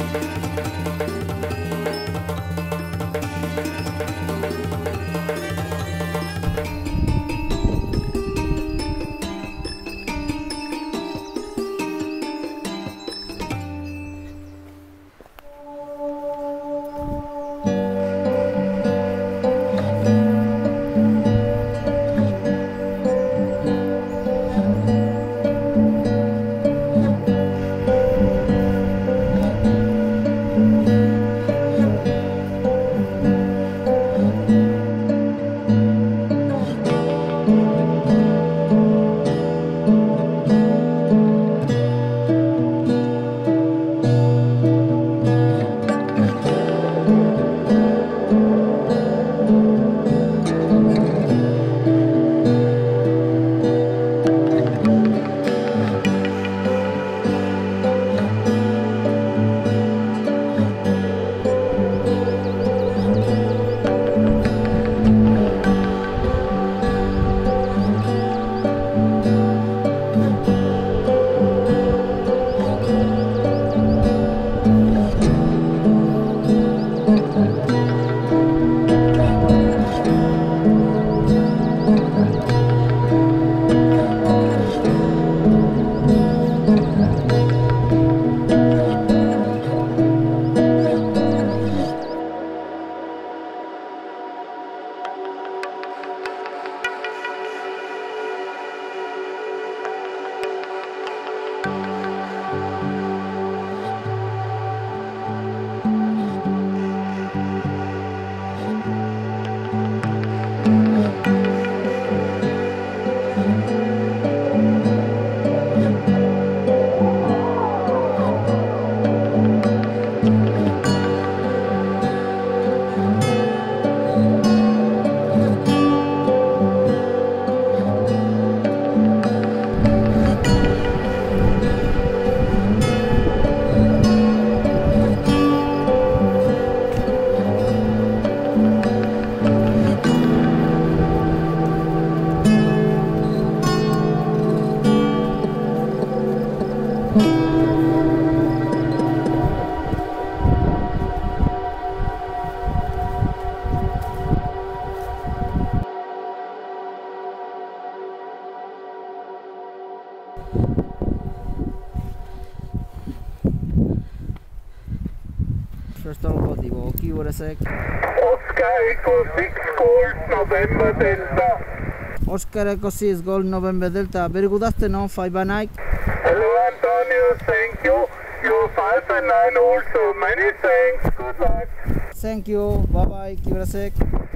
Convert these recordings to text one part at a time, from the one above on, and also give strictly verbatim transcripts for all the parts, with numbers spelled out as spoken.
First digo, chiudere sec. Oscar Echo six Gold November Delta. Oscar Echo six Gold November Delta. Very good afternoon, five by nine. Hello Antonio, thank you. You five and nine also. Many thanks. Good luck. Thank you. Bye bye. Chiudere sec.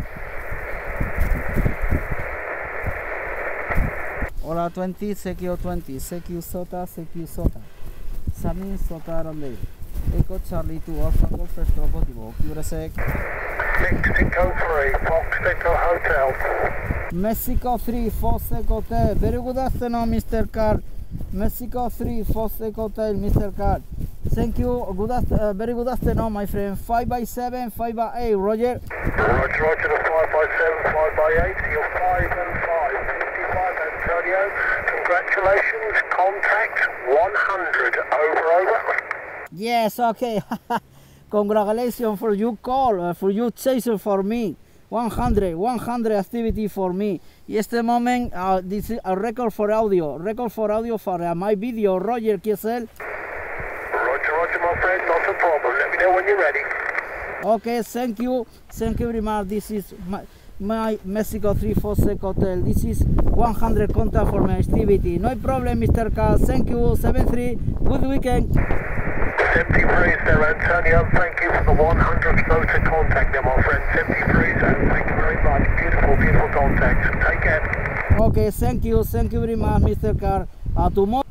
Hola twenty, C Q twenty, C Q Sota, C Q Sota. Sami Sota Raleigh. Echo Charlie two Alpha Golf First Digo, chiudere sec. Mexico three, Fox Echo Hotel. Mexico three, Fox Echo Hotel. Very good afternoon, Mister Carr. Mexico three, Fox Echo Hotel, Mister Carr. Thank you. Good uh, very good afternoon, my friend. five by seven, five by eight, Roger. Roger, Roger, the five by seven, five by eight. You're five and five. fifty-five, Antonio. Congratulations. Contact one hundred. Over, over. Yes, okay. Congratulations for your call, uh, for your chaser for me. one hundred, one hundred activity for me. Este moment, uh, this is a record for audio. Record for audio for uh, my video, Roger Kiesel. Roger, Roger, my friend, not a problem. Let me know when you're ready. Okay, thank you. Thank you very much. This is my, my Mexico three Fox Echo Hotel. This is one hundred contact for my activity. No problem, Mister Carl. Thank you. seven three. Good weekend. seventy-three is there, Antonio. Thank you for the one hundredth motor contact there, my friend. seventy-three, so thank you very much. Beautiful, beautiful contact. Take care. Okay, thank you. Thank you very much, Mister Carr. Uh, tomorrow.